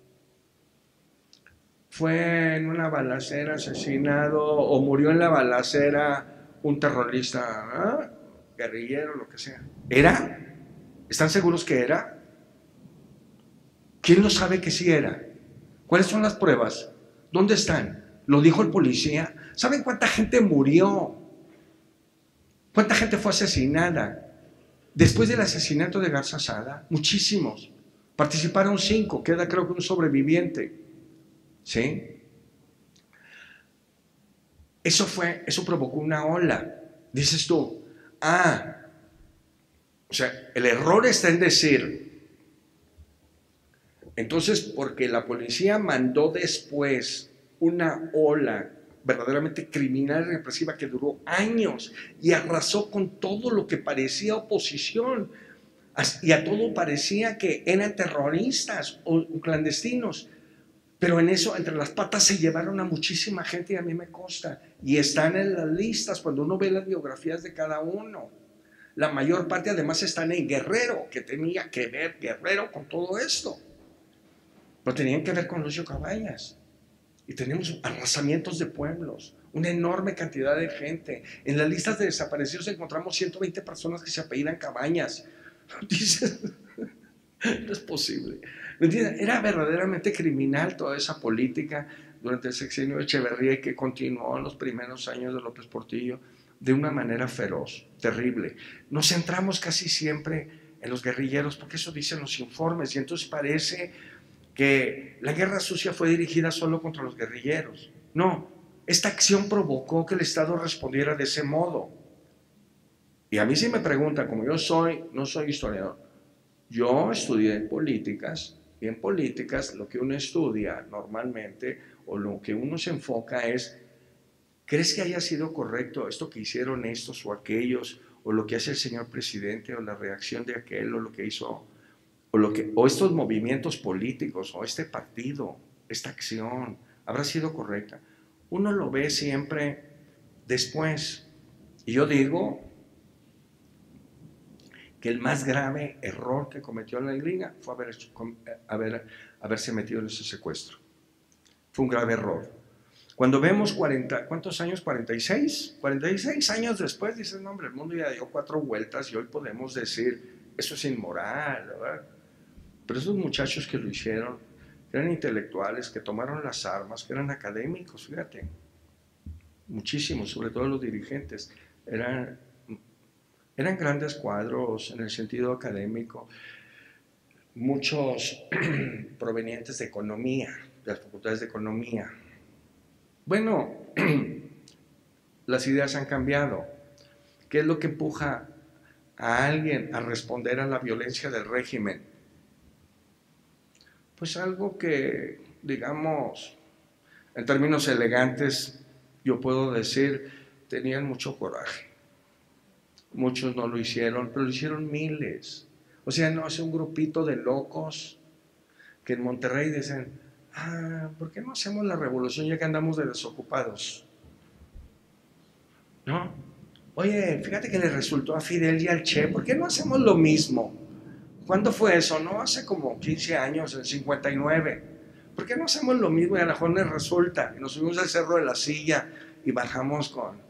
fue en una balacera asesinado o murió en la balacera un terrorista, ¿eh? guerrillero, lo que sea. ¿Era? ¿Están seguros que era? ¿Quién lo sabe que sí era? ¿Cuáles son las pruebas? ¿Dónde están? Lo dijo el policía. ¿Saben cuánta gente murió? ¿Cuánta gente fue asesinada? Después del asesinato de Garza Sada, muchísimos. Participaron cinco, queda creo que un sobreviviente. ¿Sí? Eso fue, eso provocó una ola. Dices tú, ah, o sea, el error está en decir, entonces, porque la policía mandó después una ola verdaderamente criminal y represiva que duró años y arrasó con todo lo que parecía oposición, y a todo parecía que eran terroristas o clandestinos, pero en eso, entre las patas se llevaron a muchísima gente y a mí me consta, y están en las listas cuando uno ve las biografías de cada uno. La mayor parte además están en Guerrero, que tenía que ver Guerrero con todo esto, pero tenían que ver con Lucio Cabañas. Y tenemos arrasamientos de pueblos, una enorme cantidad de gente. En las listas de desaparecidos encontramos ciento veinte personas que se apellidan Cabañas. Dices, no es posible. Era verdaderamente criminal toda esa política durante el sexenio de Echeverría y que continuó en los primeros años de López Portillo de una manera feroz, terrible. Nos centramos casi siempre en los guerrilleros porque eso dicen los informes y entonces parece que la guerra sucia fue dirigida solo contra los guerrilleros. No, esta acción provocó que el Estado respondiera de ese modo. Y a mí sí me preguntan, como yo soy, no soy historiador, yo estudié políticas, y en políticas lo que uno estudia normalmente, o lo que uno se enfoca es, ¿crees que haya sido correcto esto que hicieron estos o aquellos, o lo que hace el señor presidente, o la reacción de aquel, o lo que hizo, o, lo que, o estos movimientos políticos, o este partido, esta acción, habrá sido correcta? Uno lo ve siempre después. Y yo digo que el más grave error que cometió la liga fue haber, haber, haberse metido en ese secuestro. Fue un grave error. Cuando vemos cuarenta, ¿cuántos años? cuarenta y seis. cuarenta y seis años después, dices, no hombre, el mundo ya dio cuatro vueltas y hoy podemos decir, eso es inmoral, ¿verdad? Pero esos muchachos que lo hicieron, que eran intelectuales, que tomaron las armas, que eran académicos, fíjate, muchísimos, sobre todo los dirigentes, eran... Eran grandes cuadros en el sentido académico, muchos provenientes de economía, de las facultades de economía. Bueno, las ideas han cambiado. ¿Qué es lo que empuja a alguien a responder a la violencia del régimen? Pues algo que, digamos, en términos elegantes, yo puedo decir, tenían mucho coraje. Muchos no lo hicieron, pero lo hicieron miles. O sea, no es un grupito de locos que en Monterrey dicen, ah, ¿por qué no hacemos la revolución ya que andamos de desocupados? ¿No? Oye, fíjate que le resultó a Fidel y al Che, ¿por qué no hacemos lo mismo? ¿Cuándo fue eso? No, hace como quince años, en cincuenta y nueve. ¿Por qué no hacemos lo mismo? Y a lo mejor les resulta. Y nos subimos al Cerro de la Silla y bajamos con...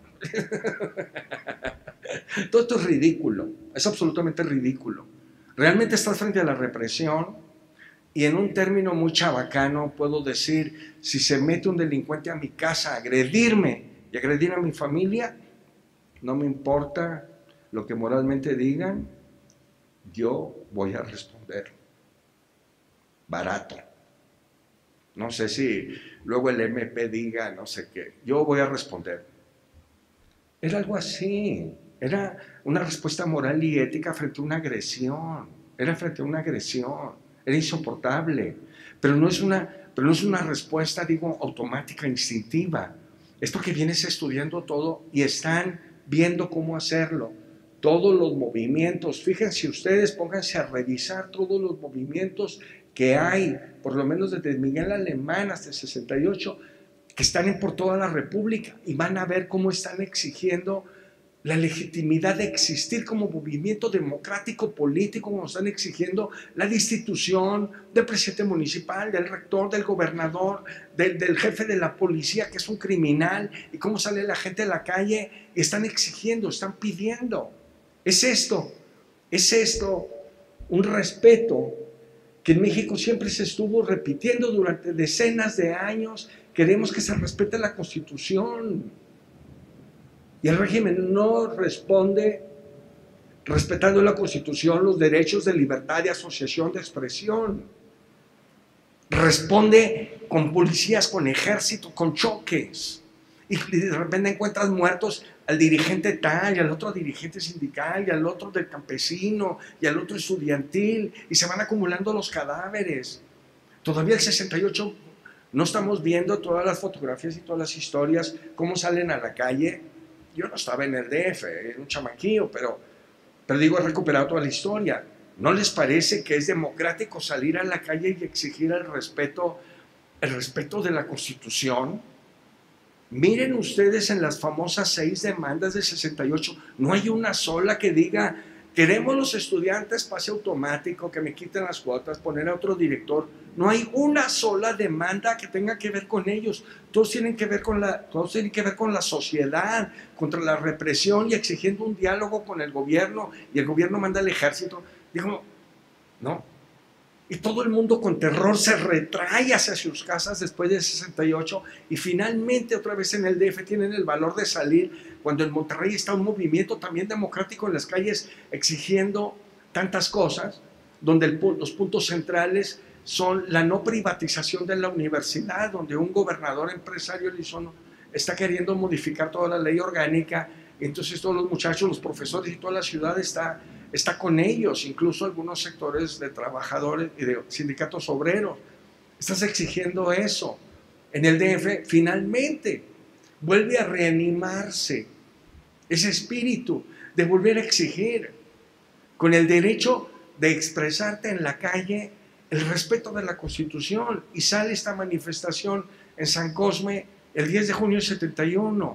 Todo esto es ridículo, es absolutamente ridículo. Realmente estás frente a la represión y en un término muy chabacano puedo decir, si se mete un delincuente a mi casa a agredirme y agredir a mi familia, no me importa lo que moralmente digan, yo voy a responder. Barato. No sé si luego el M P diga no sé qué, yo voy a responder. Era algo así. Era una respuesta moral y ética frente a una agresión. Era frente a una agresión. Era insoportable. Pero no es una, pero no es una respuesta, digo, automática, instintiva. Es porque vienes estudiando todo y están viendo cómo hacerlo. Todos los movimientos, fíjense ustedes, pónganse a revisar todos los movimientos que hay, por lo menos desde Miguel Alemán hasta el sesenta y ocho, que están en por toda la República y van a ver cómo están exigiendo la legitimidad de existir como movimiento democrático político, como están exigiendo la destitución del presidente municipal, del rector, del gobernador, del, del jefe de la policía, que es un criminal, y cómo sale la gente a la calle y están exigiendo, están pidiendo. Es esto, es esto, un respeto que en México siempre se estuvo repitiendo durante decenas de años queremos que se respete la Constitución. Y el régimen no responde respetando la Constitución, los derechos de libertad de asociación, de expresión. Responde con policías, con ejército, con choques. Y de repente encuentras muertos al dirigente tal, y al otro dirigente sindical, y al otro del campesino, y al otro estudiantil, y se van acumulando los cadáveres. Todavía el sesenta y ocho no estamos viendo todas las fotografías y todas las historias, cómo salen a la calle. Yo no estaba en el D F, era un chamaquillo, pero, pero digo, he recuperado toda la historia. ¿No les parece que es democrático salir a la calle y exigir el respeto, el respeto de la Constitución? Miren ustedes en las famosas seis demandas del sesenta y ocho, no hay una sola que diga, queremos los estudiantes pase automático, que me quiten las cuotas, poner a otro director. No hay una sola demanda que tenga que ver con ellos. Todos tienen que ver con la, todos tienen que ver con la sociedad, contra la represión y exigiendo un diálogo con el gobierno, y el gobierno manda al ejército. Digo, no. Y todo el mundo con terror se retrae hacia sus casas después del sesenta y ocho, y finalmente otra vez en el D F tienen el valor de salir, cuando en Monterrey está un movimiento también democrático en las calles exigiendo tantas cosas, donde el, los puntos centrales son la no privatización de la universidad, donde un gobernador empresario está queriendo modificar toda la ley orgánica. Entonces todos los muchachos, los profesores y toda la ciudad está, está con ellos, incluso algunos sectores de trabajadores y de sindicatos obreros. Estás exigiendo eso. En el D F finalmente vuelve a reanimarse ese espíritu de volver a exigir, con el derecho de expresarte en la calle, el respeto de la Constitución. Y sale esta manifestación en San Cosme el diez de junio del setenta y uno.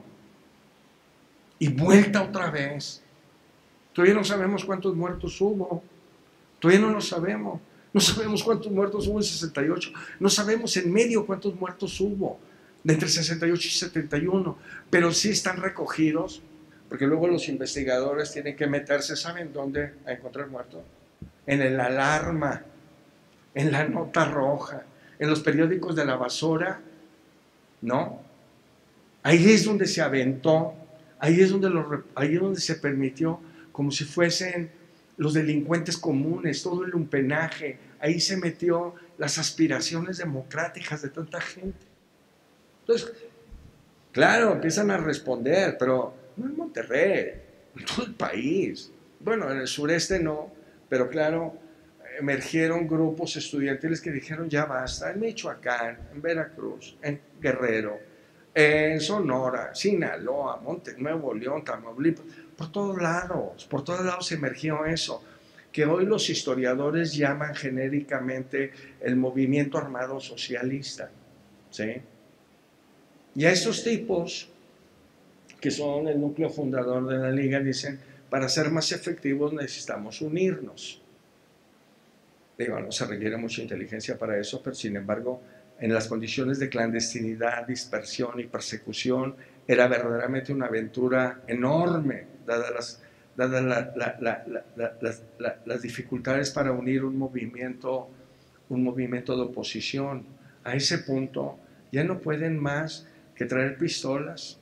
Y vuelta otra vez. Todavía no sabemos cuántos muertos hubo. Todavía no lo sabemos. No sabemos cuántos muertos hubo en sesenta y ocho. No sabemos en medio cuántos muertos hubo de entre sesenta y ocho y setenta y uno. Pero sí están recogidos, porque luego los investigadores tienen que meterse, ¿saben dónde? A encontrar muertos. En el Alarma, en la Nota Roja, en los periódicos de la basura, ¿no? Ahí es donde se aventó. Ahí es, donde lo, ahí es donde se permitió, como si fuesen los delincuentes comunes, todo el lumpenaje. Ahí se metió las aspiraciones democráticas de tanta gente. Entonces, claro, empiezan a responder, pero no en Monterrey, en todo el país. Bueno, en el sureste no, pero claro, emergieron grupos estudiantiles que dijeron ya basta, en Michoacán, en Veracruz, en Guerrero, en Sonora, Sinaloa, Monte Nuevo León, Tamaulipas, por todos lados, por todos lados emergió eso, que hoy los historiadores llaman genéricamente el movimiento armado socialista, ¿sí? Y a estos tipos, que son el núcleo fundador de la Liga, dicen, para ser más efectivos necesitamos unirnos. Digo, no se requiere mucha inteligencia para eso, pero sin embargo, en las condiciones de clandestinidad, dispersión y persecución, era verdaderamente una aventura enorme, dadas las, dadas la, la, la, la, las, la, las dificultades para unir un movimiento, un movimiento de oposición. A ese punto ya no pueden más que traer pistolas.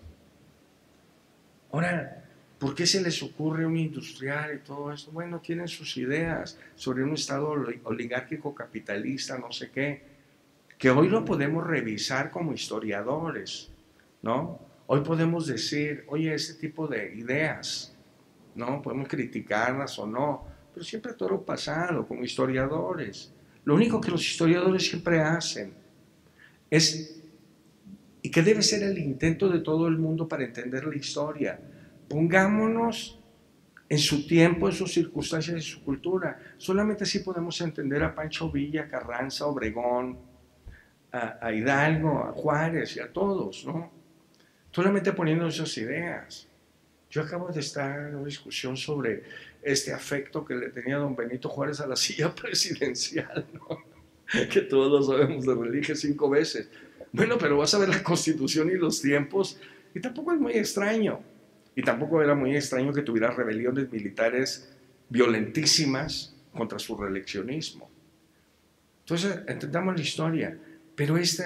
Ahora, ¿por qué se les ocurre un industrial y todo esto? Bueno, tienen sus ideas sobre un estado oligárquico capitalista, no sé qué, que hoy lo podemos revisar como historiadores, ¿no? Hoy podemos decir, oye, ese tipo de ideas, ¿no? Podemos criticarlas o no, pero siempre todo lo pasado, como historiadores. Lo único que los historiadores siempre hacen es, y que debe ser el intento de todo el mundo para entender la historia, pongámonos en su tiempo, en sus circunstancias y su cultura. Solamente así podemos entender a Pancho Villa, Carranza, Obregón, a, a Hidalgo, a Juárez y a todos, ¿no? Solamente poniendo esas ideas. Yo acabo de estar en una discusión sobre este afecto que le tenía don Benito Juárez a la silla presidencial, ¿no? Que todos lo sabemos, de relige cinco veces. Bueno, pero vas a ver la Constitución y los tiempos, y tampoco es muy extraño. Y tampoco era muy extraño que tuviera rebeliones militares violentísimas contra su reeleccionismo. Entonces, entendamos la historia, pero esta,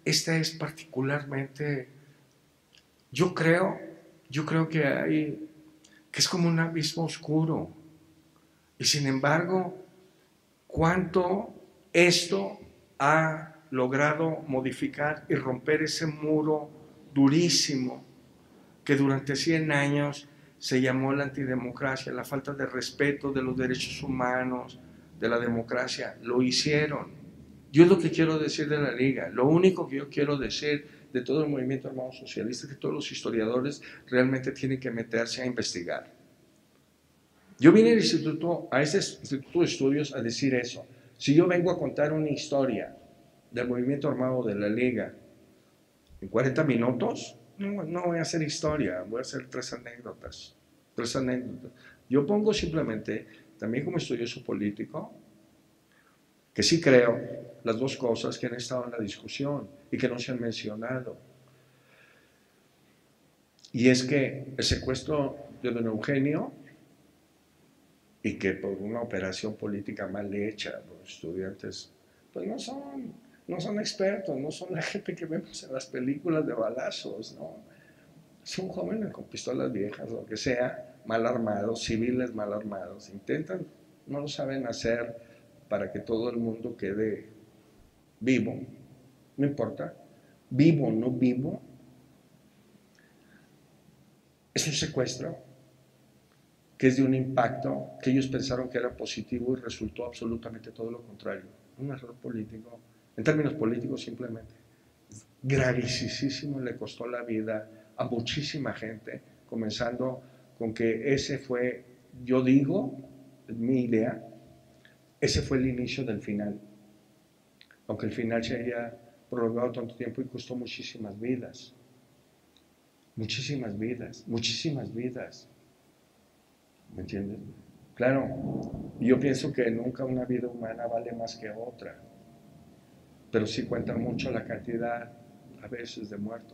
esta es particularmente, yo creo, yo creo que hay, que es como un abismo oscuro. Y sin embargo, cuánto esto ha logrado modificar y romper ese muro durísimo que durante cien años se llamó la antidemocracia, la falta de respeto de los derechos humanos, de la democracia. Lo hicieron. Yo es lo que quiero decir de la Liga. Lo único que yo quiero decir de todo el movimiento armado socialista es que todos los historiadores realmente tienen que meterse a investigar. Yo vine al instituto, a ese instituto de estudios a decir eso. Si yo vengo a contar una historia del movimiento armado de la Liga en cuarenta minutos, no, no voy a hacer historia, voy a hacer tres anécdotas. Tres anécdotas. Yo pongo simplemente, también como estudioso político, que sí creo las dos cosas que han estado en la discusión y que no se han mencionado. Y es que el secuestro de don Eugenio, y que por una operación política mal hecha, los estudiantes, pues no son, no son expertos, no son la gente que vemos en las películas de balazos, ¿no? Son jóvenes con pistolas viejas, lo que sea, mal armados, civiles mal armados, intentan, no lo saben hacer para que todo el mundo quede vivo, no importa, vivo o no vivo, es un secuestro que es de un impacto que ellos pensaron que era positivo y resultó absolutamente todo lo contrario. Un error político, en términos políticos simplemente, gravísimo, le costó la vida a muchísima gente, comenzando con que ese fue, yo digo, mi idea, ese fue el inicio del final. Aunque el final se haya prolongado tanto tiempo y costó muchísimas vidas. Muchísimas vidas, muchísimas vidas. ¿Me entiendes? Claro, yo pienso que nunca una vida humana vale más que otra, pero sí cuenta mucho la cantidad, a veces, de muertos.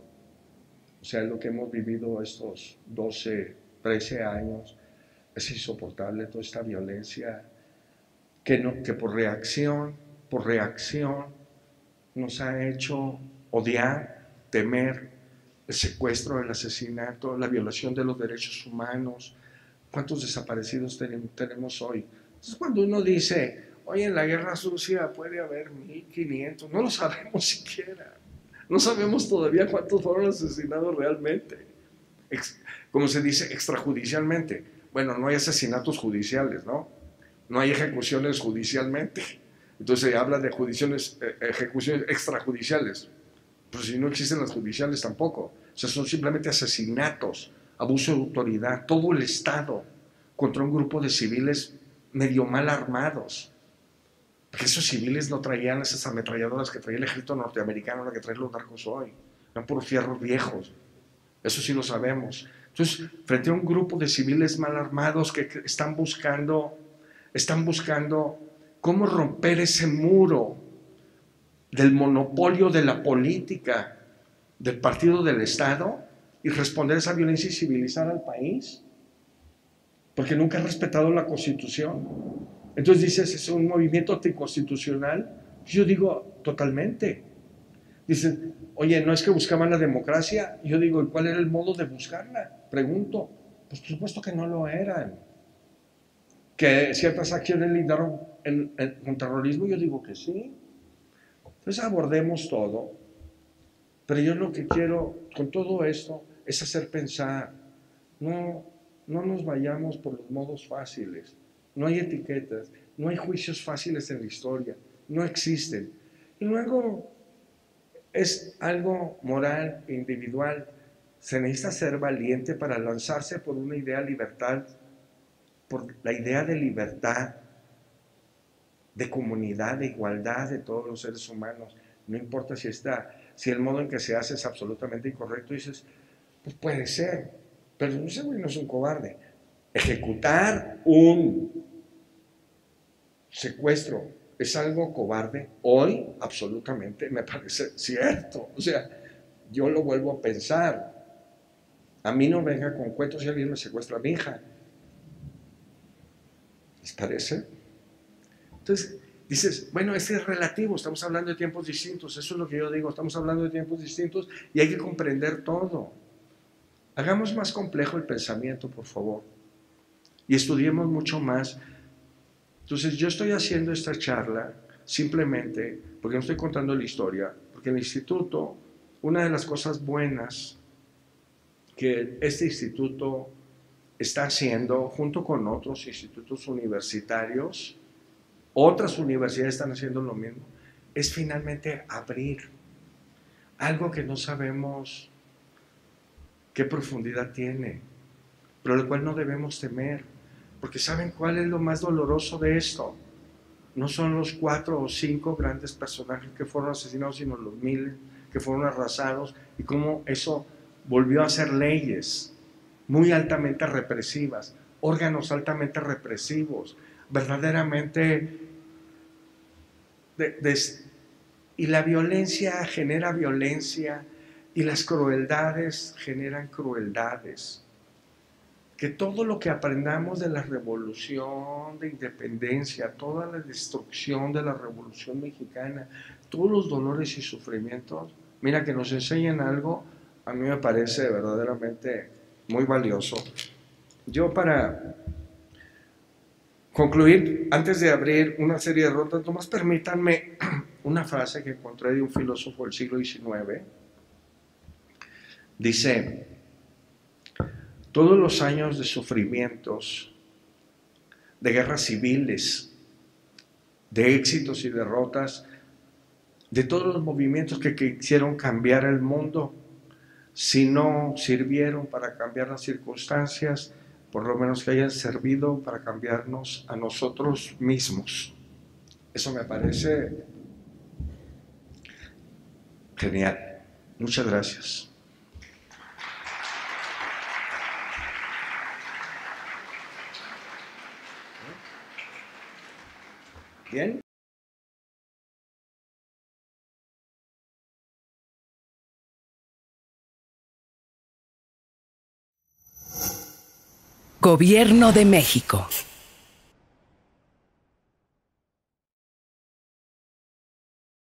O sea, lo que hemos vivido estos doce, trece años es insoportable, toda esta violencia que, no, que por reacción, por reacción nos ha hecho odiar, temer el secuestro, el asesinato, la violación de los derechos humanos. ¿Cuántos desaparecidos tenemos hoy? Entonces, cuando uno dice, oye, en la guerra sucia puede haber mil quinientos, no lo sabemos siquiera. No sabemos todavía cuántos fueron asesinados realmente. Ex, como se dice, extrajudicialmente. Bueno, no hay asesinatos judiciales, ¿no? No hay ejecuciones judicialmente. Entonces se habla de ejecuciones, ejecuciones extrajudiciales. Pero si no existen las judiciales tampoco. O sea, son simplemente asesinatos, abuso de autoridad, todo el Estado contra un grupo de civiles medio mal armados. Porque esos civiles no traían esas ametralladoras que traía el ejército norteamericano, la que traen los narcos hoy. Eran puros fierros viejos. Eso sí lo sabemos. Entonces, frente a un grupo de civiles mal armados que están buscando, están buscando cómo romper ese muro del monopolio de la política, del partido del Estado, y responder a esa violencia y civilizar al país, porque nunca han respetado la Constitución. Entonces dices, es un movimiento anticonstitucional. Yo digo, totalmente. Dicen, oye, ¿no es que buscaban la democracia? Yo digo, ¿y cuál era el modo de buscarla? Pregunto. Pues por supuesto que no lo eran. ¿Que ciertas acciones lindaron el, el, con terrorismo? Yo digo que sí. Entonces abordemos todo. Pero yo lo que quiero con todo esto es hacer pensar. No, no nos vayamos por los modos fáciles. No hay etiquetas, no hay juicios fáciles en la historia, no existen. Y luego es algo moral e individual. Se necesita ser valiente para lanzarse por una idea de libertad, por la idea de libertad, de comunidad, de igualdad de todos los seres humanos. No importa si está, si el modo en que se hace es absolutamente incorrecto, dices, pues puede ser, pero ese güey no es un cobarde. Ejecutar un secuestro es algo cobarde. Hoy, absolutamente, me parece cierto. O sea, yo lo vuelvo a pensar. A mí no venga con cuentos si alguien me secuestra a mi hija. ¿Les parece? Entonces, dices, bueno, ese es relativo, estamos hablando de tiempos distintos, eso es lo que yo digo, estamos hablando de tiempos distintos y hay que comprender todo. Hagamos más complejo el pensamiento, por favor, y estudiemos mucho más. Entonces, yo estoy haciendo esta charla simplemente porque no estoy contando la historia, porque el instituto, una de las cosas buenas que este instituto está haciendo, junto con otros institutos universitarios, otras universidades están haciendo lo mismo, es finalmente abrir algo que no sabemos qué profundidad tiene, pero el cual no debemos temer, porque ¿saben cuál es lo más doloroso de esto? No son los cuatro o cinco grandes personajes que fueron asesinados, sino los miles que fueron arrasados, y cómo eso volvió a ser leyes muy altamente represivas, órganos altamente represivos, verdaderamente de, de, y la violencia genera violencia y las crueldades generan crueldades. Que todo lo que aprendamos de la revolución de independencia, toda la destrucción de la revolución mexicana, todos los dolores y sufrimientos, mira, que nos enseñen algo, a mí me parece verdaderamente muy valioso. Yo, para concluir, antes de abrir una serie de rutas, nomás permítanme una frase que encontré de un filósofo del siglo diecinueve. Dice: todos los años de sufrimientos, de guerras civiles, de éxitos y derrotas, de todos los movimientos que quisieron cambiar el mundo, si no sirvieron para cambiar las circunstancias, por lo menos que hayan servido para cambiarnos a nosotros mismos. Eso me parece genial. Muchas gracias. Bien. Gobierno de México.